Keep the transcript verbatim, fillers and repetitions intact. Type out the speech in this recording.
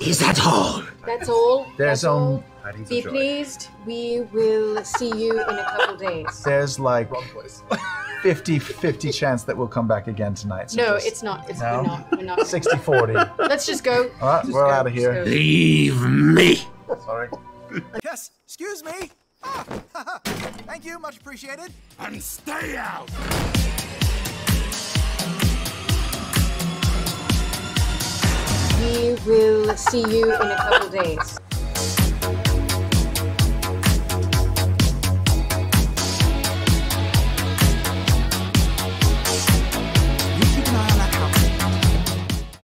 Is that all? That's all. There's That's all. um. Be pleased. We will see you in a couple days. There's like fifty fifty chance that we'll come back again tonight. So no, just, it's not. It's no? we're not. We're not. sixty forty. Let's just go. All right, Just we're go. out of here. Just go. Leave me. Sorry. Yes, excuse me. Ah, thank you, much appreciated. And stay out. We will see you in a couple days.